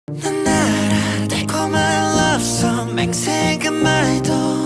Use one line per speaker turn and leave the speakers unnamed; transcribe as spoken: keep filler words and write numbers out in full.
난 알아 달콤한 love song 맹세한 그 말도